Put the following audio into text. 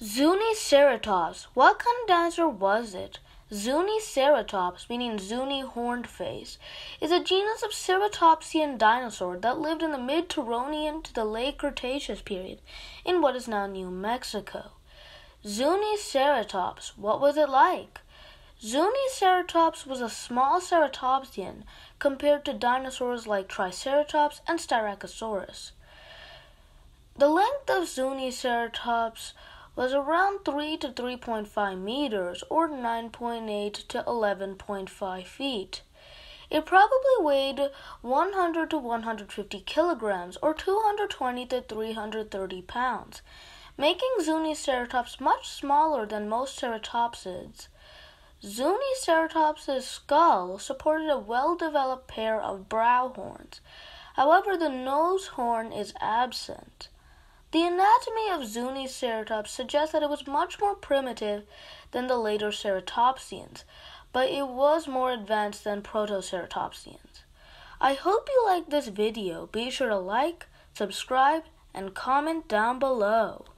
Zuniceratops. What kind of dinosaur was it? Zuniceratops, meaning Zuni horned face, is a genus of ceratopsian dinosaur that lived in the mid-Turonian to the late Cretaceous period in what is now New Mexico. Zuniceratops. What was it like? Zuniceratops was a small ceratopsian compared to dinosaurs like Triceratops and Styracosaurus. The length of Zuniceratops was around 3 to 3.5 meters or 9.8 to 11.5 feet. It probably weighed 100 to 150 kilograms or 220 to 330 pounds, making Zuniceratops much smaller than most ceratopsids. Zuniceratops' skull supported a well-developed pair of brow horns. However, the nose horn is absent. The anatomy of Zuniceratops suggests that it was much more primitive than the later ceratopsians, but it was more advanced than protoceratopsians. I hope you liked this video. Be sure to like, subscribe, and comment down below.